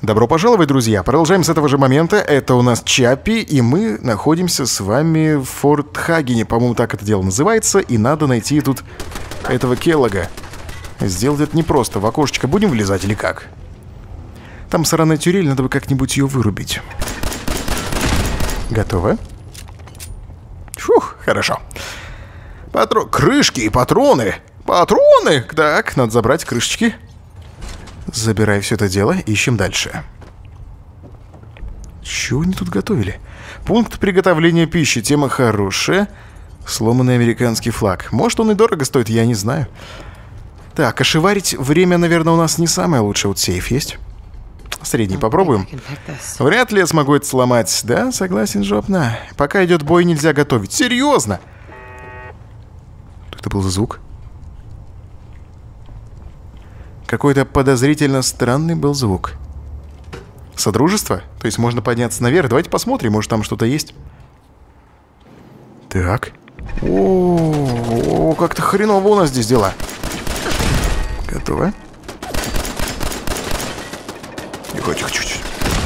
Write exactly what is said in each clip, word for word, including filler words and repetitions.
Добро пожаловать, друзья. Продолжаем с этого же момента. Это у нас Чаппи, и мы находимся с вами в Форт Хагене. По-моему, так это дело называется. И надо найти тут этого Келлога. Сделать это непросто. В окошечко будем влезать или как? Там сраная тюрель, надо бы как-нибудь ее вырубить. Готово? Фух, хорошо. Патро... Крышки и патроны. Патроны! Так, надо забрать крышечки. Забирай все это дело, ищем дальше. Чего они тут готовили? Пункт приготовления пищи. Тема хорошая. Сломанный американский флаг. Может, он и дорого стоит, я не знаю. Так, ошиварить время, наверное, у нас не самое лучшее. Вот сейф есть. Средний попробуем. Вряд ли я смогу это сломать. Да, согласен, жопна. Пока идет бой, нельзя готовить. Серьезно? Что это был за звук? Какой-то подозрительно странный был звук. Содружество? То есть можно подняться наверх. Давайте посмотрим, может там что-то есть. Так. О, как-то хреново у нас здесь дела. Готово. Тихо, тихо, чуть-чуть.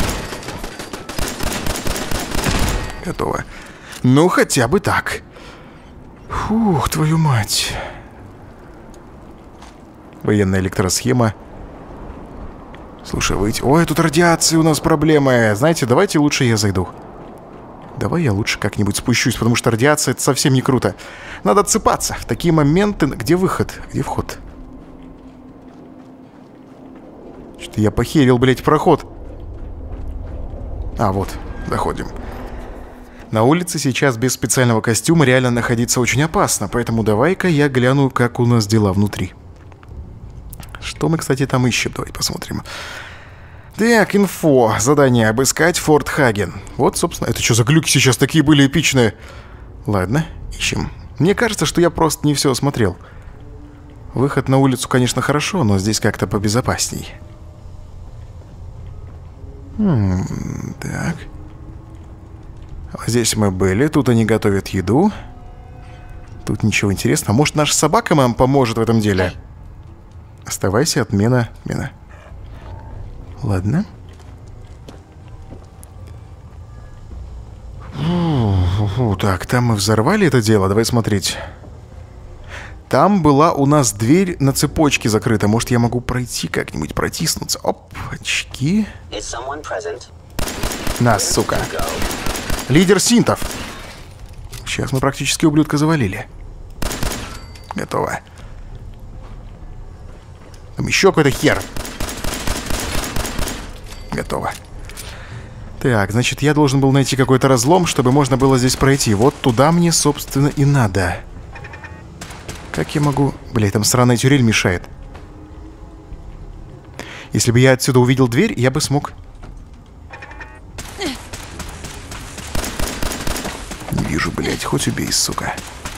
Готово. Ну, хотя бы так. Фух, твою мать. Военная электросхема. Слушай, выйти... Ой, тут радиация у нас проблемы. Знаете, давайте лучше я зайду. Давай я лучше как-нибудь спущусь, потому что радиация — это совсем не круто. Надо отсыпаться. В такие моменты... Где выход? Где вход? Что-то я похерил, блядь, проход. А, вот, заходим. На улице сейчас без специального костюма реально находиться очень опасно, поэтому давай-ка я гляну, как у нас дела внутри. Что мы, кстати, там ищем? Давай посмотрим. Так, инфо. Задание обыскать Форт Хаген. Вот, собственно, это что за глюки сейчас такие были эпичные? Ладно, ищем. Мне кажется, что я просто не все осмотрел. Выход на улицу, конечно, хорошо, но здесь как-то побезопасней. Хм, так. Здесь мы были. Тут они готовят еду. Тут ничего интересного. Может, наша собака нам поможет в этом деле? Оставайся, отмена. Отмена. Ладно. Фу-фу-фу. Так, там мы взорвали это дело. Давай смотреть. Там была у нас дверь на цепочке закрыта. Может, я могу пройти как-нибудь, протиснуться. Оп, очки. На, сука. Лидер синтов. Сейчас мы практически ублюдка завалили. Готово. Там еще какой-то хер. Готово. Так, значит, я должен был найти какой-то разлом, чтобы можно было здесь пройти. Вот туда мне, собственно, и надо. Как я могу... Блядь, там сраная тюрель мешает. Если бы я отсюда увидел дверь, я бы смог... Не вижу, блядь, хоть убей, сука.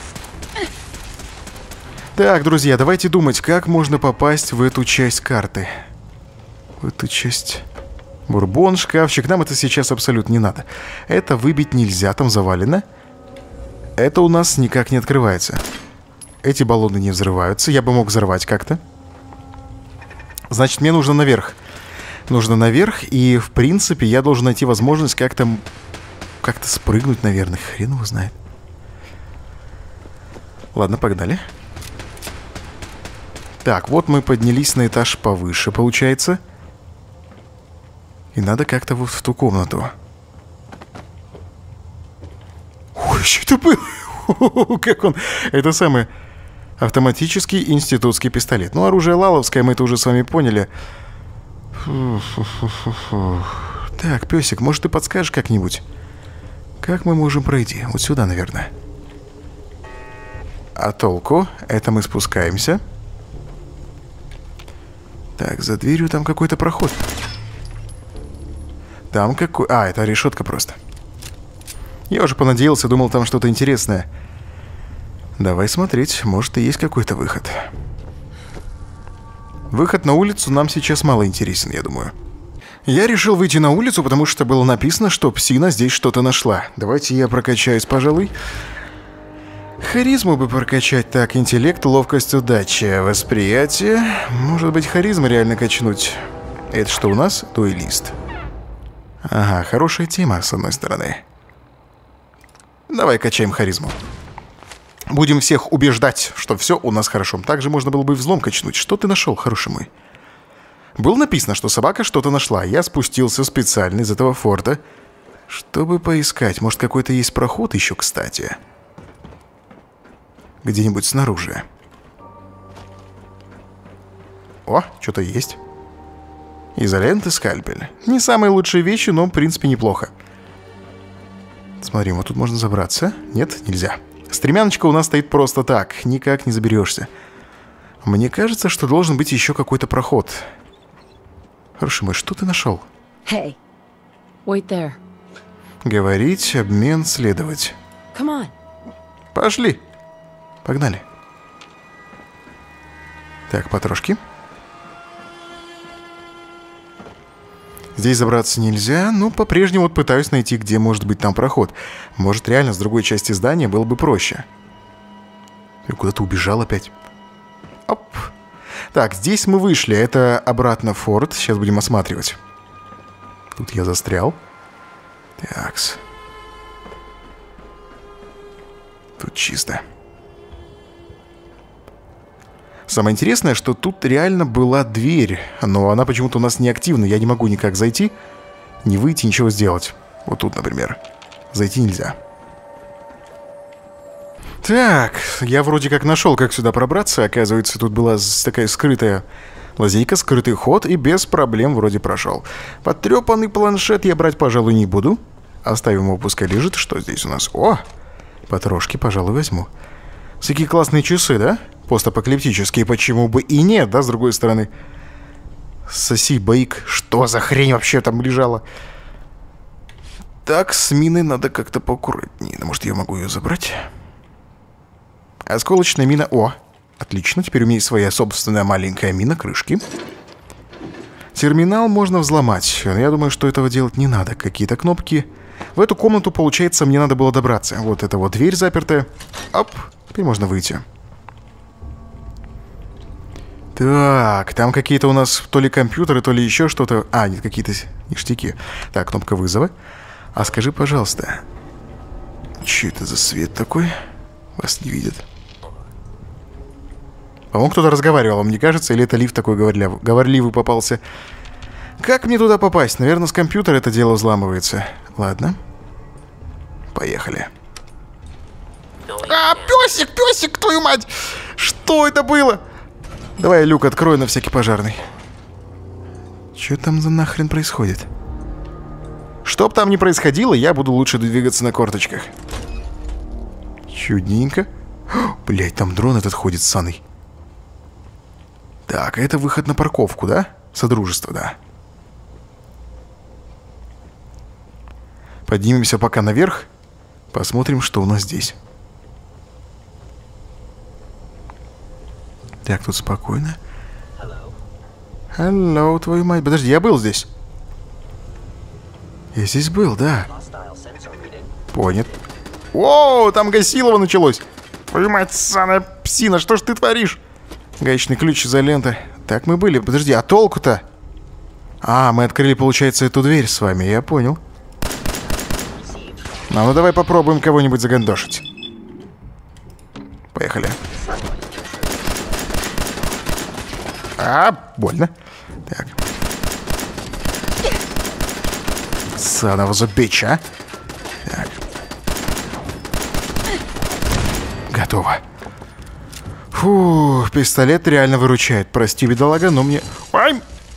Так, друзья, давайте думать, как можно попасть в эту часть карты. В эту часть... Бурбон, шкафчик. Нам это сейчас абсолютно не надо. Это выбить нельзя, там завалено. Это у нас никак не открывается. Эти баллоны не взрываются. Я бы мог взорвать как-то. Значит, мне нужно наверх. Нужно наверх, и, в принципе, я должен найти возможность как-то... Как-то спрыгнуть, наверное. Хрен его знает. Ладно, погнали. Так, вот мы поднялись на этаж повыше, получается. И надо как-то вот в ту комнату. Ой, что это было? Как он... Это самый автоматический институтский пистолет. Ну, оружие лаловское, мы это уже с вами поняли. Фу-фу-фу-фу-фу. Так, песик, может, ты подскажешь как-нибудь? Как мы можем пройти? Вот сюда, наверное. А толку? Это мы спускаемся. Так, за дверью там какой-то проход. Там какой... А, это решетка просто. Я уже понадеялся, думал, там что-то интересное. Давай смотреть, может, и есть какой-то выход. Выход на улицу нам сейчас мало интересен, я думаю. Я решил выйти на улицу, потому что было написано, что псина здесь что-то нашла. Давайте я прокачаюсь, пожалуй. Харизму бы прокачать. Так, интеллект, ловкость, удача, восприятие. Может быть, харизму реально качнуть. Это что у нас? Дуэлист. Ага, хорошая тема, с одной стороны. Давай качаем харизму. Будем всех убеждать, что все у нас хорошо. Также можно было бы взлом качнуть. Что ты нашел, хороший мой? Было написано, что собака что-то нашла. Я спустился специально из этого форта, чтобы поискать. Может, какой-то есть проход еще, кстати. Где-нибудь снаружи. О, что-то есть. Изолента, скальпель. Не самые лучшие вещи, но, в принципе, неплохо. Смотри, вот тут можно забраться. Нет, нельзя. Стремяночка у нас стоит просто так. Никак не заберешься. Мне кажется, что должен быть еще какой-то проход. Хорошо, мой, что ты нашел? Hey, wait there. Говорить, обмен, следовать. Come on. Пошли. Погнали. Так, потрошки. Здесь забраться нельзя, но по-прежнему вот пытаюсь найти, где может быть там проход. Может, реально с другой части здания было бы проще. И куда-то убежал опять. Оп. Так, здесь мы вышли. Это обратно в форт. Сейчас будем осматривать. Тут я застрял. Такс. Тут чисто. Самое интересное, что тут реально была дверь, но она почему-то у нас не активна. Я не могу никак зайти, не выйти, ничего сделать. Вот тут, например. Зайти нельзя. Так, я вроде как нашел, как сюда пробраться. Оказывается, тут была такая скрытая лазейка, скрытый ход, и без проблем вроде прошел. Потрепанный планшет я брать, пожалуй, не буду. Оставим его, пускай лежит. Что здесь у нас? О, потрошки, пожалуй, возьму. Всякие классные часы, да? Постапокалиптические, почему бы и нет, да, с другой стороны. Соси, боик. Что за хрень вообще там лежала? Так, с миной надо как-то поаккуратнее. Ну, может, я могу ее забрать? Осколочная мина. О, отлично. Теперь у меня есть своя собственная маленькая мина крышки. Терминал можно взломать. Но я думаю, что этого делать не надо. Какие-то кнопки. В эту комнату, получается, мне надо было добраться. Вот эта вот дверь запертая. Оп, теперь можно выйти. Так, там какие-то у нас то ли компьютеры, то ли еще что-то. А, нет, какие-то ништяки. Так, кнопка вызова. А скажи, пожалуйста, что это за свет такой? Вас не видят. По-моему, кто-то разговаривал, вам не кажется? Или это лифт такой говорливый, говорливый попался? Как мне туда попасть? Наверное, с компьютера это дело взламывается. Ладно. Поехали. А, песик, песик, твою мать! Что это было? Давай люк открою на всякий пожарный. Что там за нахрен происходит? Что б там ни происходило, я буду лучше двигаться на корточках. Чудненько. Блять, там дрон этот ходит ссаный. Так, это выход на парковку, да? Содружество, да. Поднимемся пока наверх. Посмотрим, что у нас здесь. Так, тут спокойно. Алло, твою мать. Подожди, я был здесь. Я здесь был, да. Понят. О, там Гасилова началось. Твою мать, ссаная псина, что ж ты творишь? Гаечный ключ, изолента. Так мы были. Подожди, а толку-то? А, мы открыли, получается, эту дверь с вами, я понял. Ну, ну давай попробуем кого-нибудь загандошить. Поехали. А, больно. Так. Son of a bitch, а? Так. Готово. Фу, пистолет реально выручает. Прости, бедолага, но мне... Ай!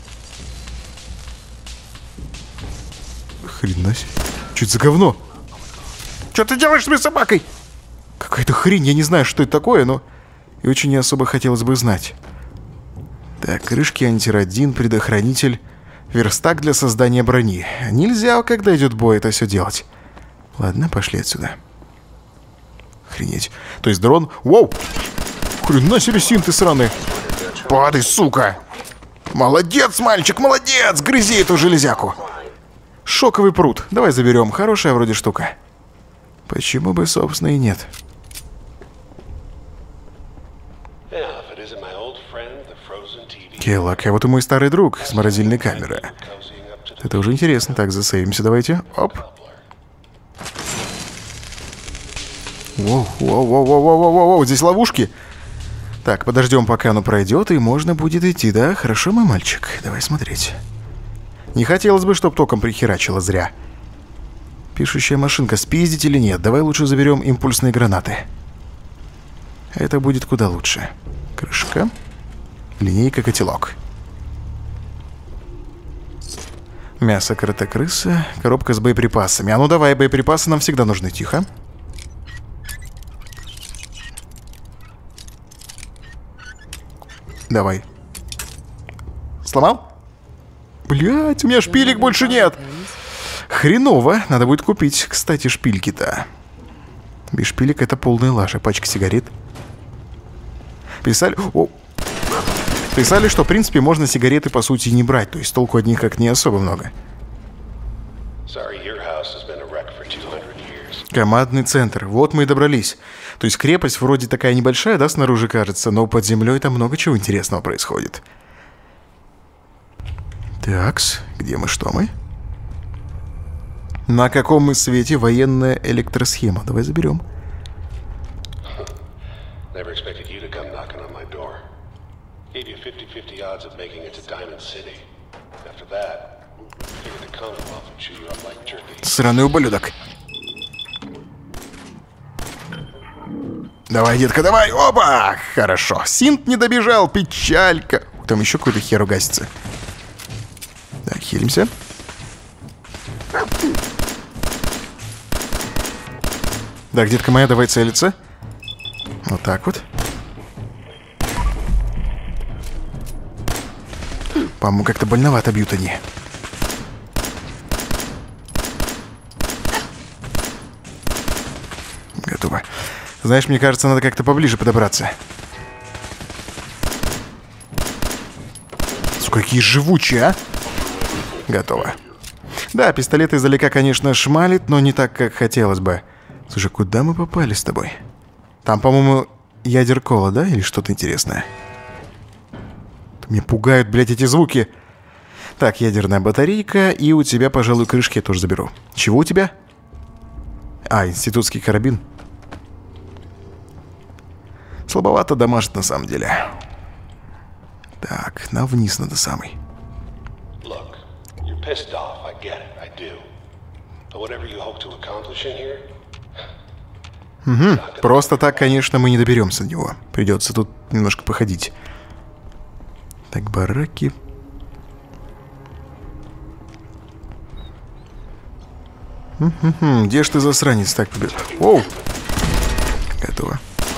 Хрена себе. Что это за говно? Что ты делаешь с моей собакой? Какая-то хрень, я не знаю, что это такое, но... И очень не особо хотелось бы знать. Так, крышки, антирадин, предохранитель, верстак для создания брони. Нельзя, когда идет бой, это все делать. Ладно, пошли отсюда. Охренеть. То есть дрон... Воу! Хрена себе, син ты сраный. Падай, сука! Молодец, мальчик, молодец! Грызи эту железяку. Шоковый пруд. Давай заберем. Хорошая вроде штука. Почему бы, собственно, и нет. Келлок, а вот и мой старый друг с морозильной камеры. Это уже интересно. Так, засейвимся давайте. Оп. Воу, воу, воу, воу, воу, воу, воу, здесь ловушки. Так, подождем, пока оно пройдет, и можно будет идти, да? Хорошо, мой мальчик? Давай смотреть. Не хотелось бы, чтоб током прихерачило зря. Пишущая машинка, спиздить или нет? Давай лучше заберем импульсные гранаты. Это будет куда лучше. Крышка. Линейка, котелок. Мясо, крыса, коробка с боеприпасами. А ну давай, боеприпасы нам всегда нужны. Тихо. Давай. Сломал? Блять, у меня шпилек больше нет. Хреново. Надо будет купить, кстати, шпильки-то. Без шпилек это полная лажа. Пачка сигарет. Писали... О. Писали, что, в принципе, можно сигареты, по сути, не брать. То есть толку от них как не особо много. Командный центр. Вот мы и добрались. То есть крепость вроде такая небольшая, да, снаружи кажется, но под землей там много чего интересного происходит. Такс, где мы, что мы? На каком мы свете военная электросхема? Давай заберем. Сраный ублюдок. Давай, детка, давай! Оба! Хорошо. Синт не добежал, печалька. Там еще какой-то хер угасится. Так, хилимся. Так, детка моя, давай целиться. Вот так вот. По-моему, как-то больновато бьют они. Готово. Знаешь, мне кажется, надо как-то поближе подобраться. Сука, какие живучие, а? Готово. Да, пистолет издалека, конечно, шмалит, но не так, как хотелось бы. Слушай, куда мы попали с тобой? Там, по-моему, ядеркола, да? Или что-то интересное? Меня пугают, блядь, эти звуки. Так, ядерная батарейка. И у тебя, пожалуй, крышки я тоже заберу. Чего у тебя? А, институтский карабин. Слабовато дамажит на самом деле. Так, на вниз надо самый. Угу. Просто так, конечно, мы не доберемся до него. Придется тут немножко походить. Так, бараки. Угу. Где ж ты, засранец? Так, оу! Готово.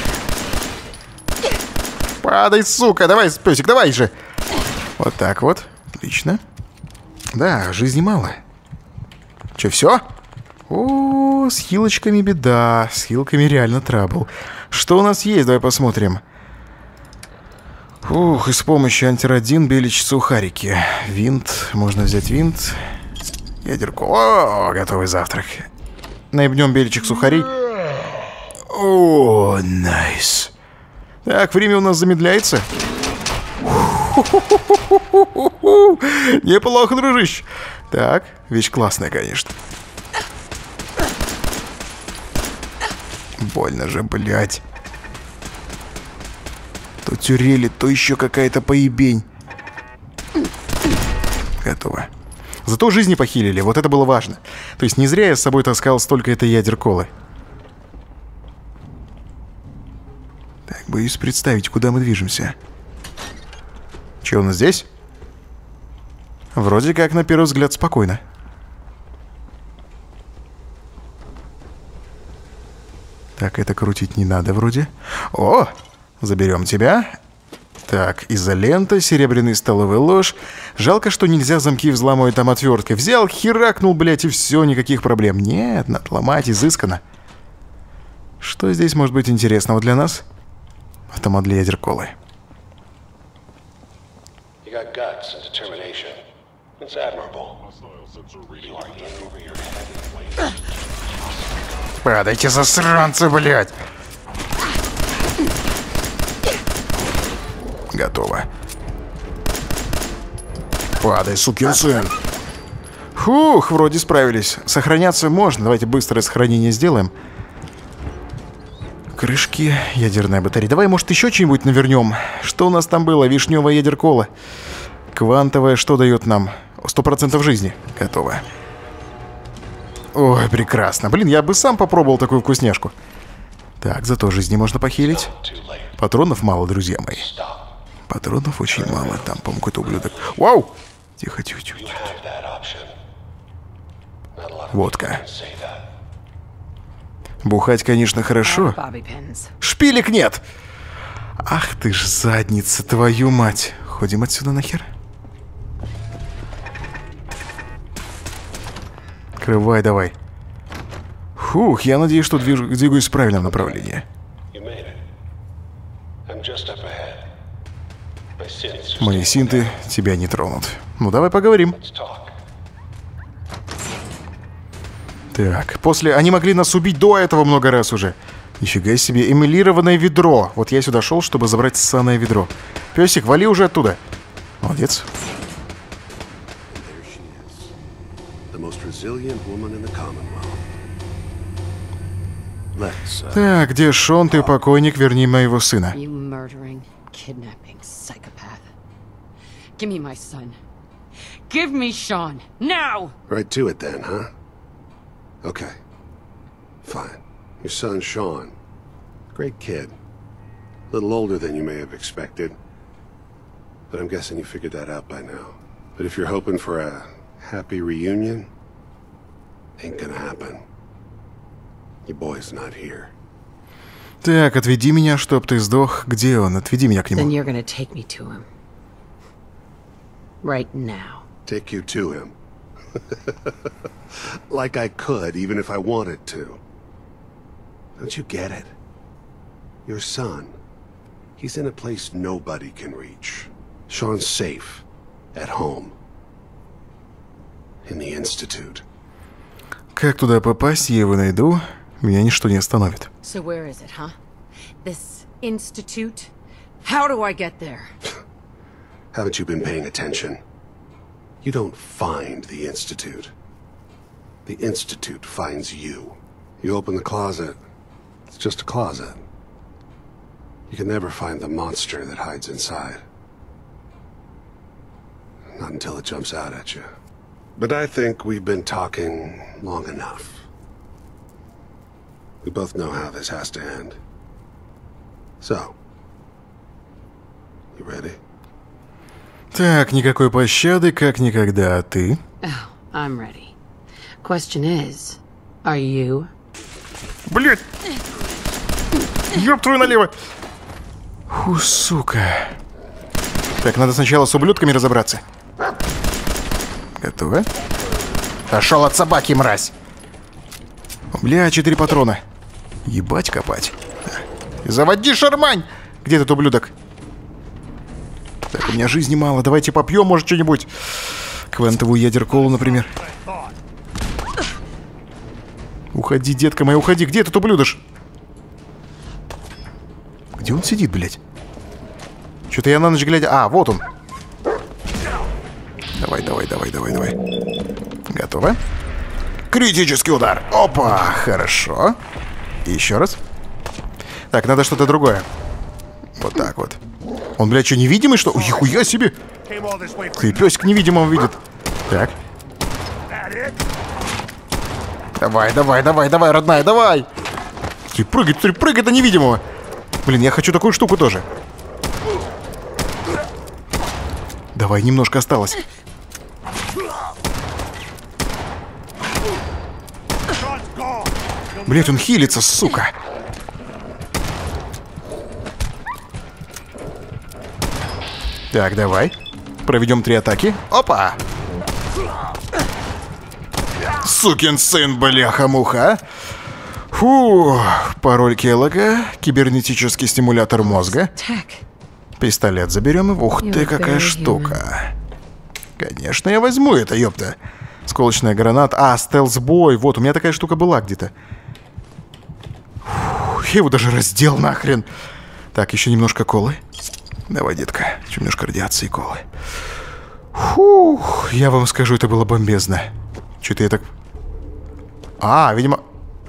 Падай, сука! Давай, песик, давай же! Вот так вот. Отлично. Да, жизни мало. Че, все? О, с хилочками беда. С хилками реально трабл. Что у нас есть? Давай посмотрим. Ух, и с помощью антирадин беличь сухарики. Винт. Можно взять винт. Ядерку. О, готовый завтрак. Наебнем беличек сухарей. О, найс. Так, время у нас замедляется. Неплохо, дружище. Так, вещь классная, конечно. Больно же, блядь. То тюрели, то еще какая-то поебень. Готово. Зато жизни похилили, вот это было важно. То есть не зря я с собой таскал столько этой ядерколы. Так, боюсь представить, куда мы движемся. Че у нас здесь? Вроде как, на первый взгляд, спокойно. Так, это крутить не надо вроде. О! Заберем тебя. Так, изолента, серебряный столовый ложь. Жалко, что нельзя замки взламывать там отверткой. Взял, херакнул, блядь, и все, никаких проблем. Нет, надо ломать, изысканно. Что здесь может быть интересного для нас? Автомат для ядерколы. Падайте, засранцы, блядь! Готово. Падай, сукин сын. Фух, вроде справились. Сохраняться можно. Давайте быстрое сохранение сделаем. Крышки, ядерная батарея. Давай, может, еще что-нибудь навернем. Что у нас там было? Вишневая ядеркола. Квантовая что дает нам? Сто процентов жизни. Готово. Ой, прекрасно. Блин, я бы сам попробовал такую вкусняшку. Так, зато жизни можно похилить. Патронов мало, друзья мои. Патронов очень мало. Там, по-моему, какой-то ублюдок. Вау! Тихо, тихо, тихо. Водка. Бухать, конечно, хорошо. Шпилек нет! Ах ты ж задница, твою мать. Ходим отсюда нахер. Крывай давай. Фух, я надеюсь, что движу, двигаюсь в правильном направлении. Мои синты тебя не тронут. Ну, давай поговорим. Так, после... Они могли нас убить до этого много раз уже. Нифига себе, эмалированное ведро. Вот я сюда шел, чтобы забрать ссаное ведро. Песик, вали уже оттуда. Молодец. Так, где Шон, ты покойник, верни моего сына. Give me my son. Give me Sean. Now! Right to it then, huh? Okay. Fine. Your son, Sean. Great kid. A little older than you may have expected. But I'm guessing you figured that out by now. But if you're hoping for a happy reunion, ain't gonna happen. Your boy's not here. Так, отведи меня, чтоб ты сдох. Где он? Отведи меня к нему. Then you're gonna take me to him. Right now. Take you to him. Like I could, even if I wanted to. Don't you get it? Your son. He's in a place nobody can reach. Sean's safe. At home. In the Institute. Как туда попасть? Я его найду. Меня ничто не остановит. So where is it, huh? This Institute? How do I get there? Haven't you been paying attention? You don't find the Institute. The Institute finds you. You open the closet, it's just a closet. You can never find the monster that hides inside. Not until it jumps out at you. But I think we've been talking long enough. We both know how this has to end. So, you ready? Так, никакой пощады, как никогда. А ты? Oh, I'm ready. Question is, are you? Блять! Ёб твою налево! Фу, сука. Так, надо сначала с ублюдками разобраться. Готово? Пошел от собаки, мразь! Бля, четыре патрона. Ебать копать. Заводи шармань! Где этот ублюдок? Так, у меня жизни мало. Давайте попьем, может, что-нибудь. Квантовую ядерколу, например. Уходи, детка моя, уходи. Где этот ублюдыш? Где он сидит, блядь? Что-то я на ночь глядя... А, вот он. Давай, давай, давай, давай, давай. Готово. Критический удар. Опа, хорошо. И еще раз. Так, надо что-то другое. Вот так вот. Он, блядь, что, невидимый, что? Ой, хуя себе! Ты песик невидимого видит. Так. Давай, давай, давай, давай, родная, давай! Ты прыгай, ты прыгай до невидимого! Блин, я хочу такую штуку тоже. Давай, немножко осталось. Блять, он хилится, сука. Так, давай. Проведем три атаки. Опа! Сукин сын, бляха-муха. Фу, пароль Келлога, кибернетический стимулятор мозга. Пистолет заберем его. Ух ты, какая штука. Конечно, я возьму это, ёпта. Сколочная граната. А, стелс-бой. Вот, у меня такая штука была где-то. Я его даже раздел нахрен. Так, еще немножко колы. Давай, детка, еще немножко радиации и колы. Фух, я вам скажу, это было бомбезно. Что-то я так... А, видимо...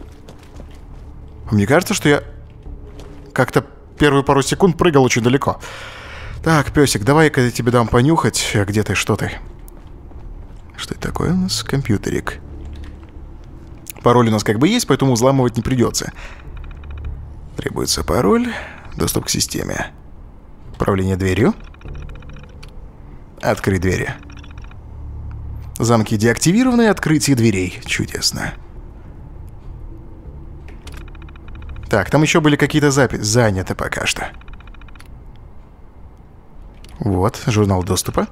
Мне кажется, что я как-то первые пару секунд прыгал очень далеко. Так, песик, давай-ка я тебе дам понюхать. Где ты, что ты? Что это такое у нас? Компьютерик. Пароль у нас как бы есть, поэтому взламывать не придется. Требуется пароль. Доступ к системе. Управление дверью. Открыть двери. Замки деактивированы, открытие дверей. Чудесно. Так, там еще были какие-то записи. Заняты пока что. Вот, журнал доступа.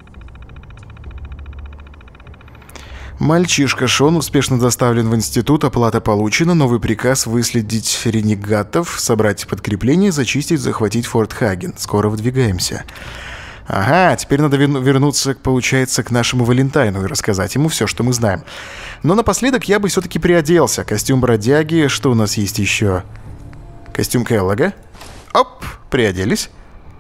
Мальчишка Шон успешно доставлен в институт, оплата получена, новый приказ выследить ренегатов, собрать подкрепление, зачистить, захватить Форт Хаген. Скоро выдвигаемся. Ага, теперь надо вернуться, получается, к нашему Валентайну и рассказать ему все, что мы знаем. Но напоследок я бы все-таки приоделся. Костюм бродяги, что у нас есть еще? Костюм Келлога. Оп, приоделись.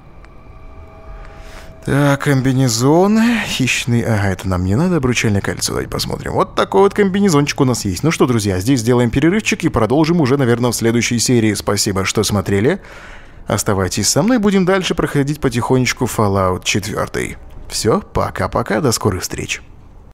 Так, комбинезон, хищный... Ага, это нам не надо, обручальное кольцо. Давайте посмотрим. Вот такой вот комбинезончик у нас есть. Ну что, друзья, здесь сделаем перерывчик и продолжим уже, наверное, в следующей серии. Спасибо, что смотрели. Оставайтесь со мной, будем дальше проходить потихонечку Fallout четыре. Все, пока-пока, до скорых встреч.